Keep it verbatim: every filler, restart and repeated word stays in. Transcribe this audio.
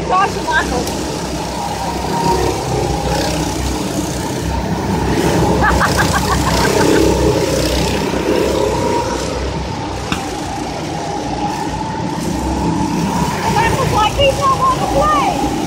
Josh and Michael. That was like he's not want to play.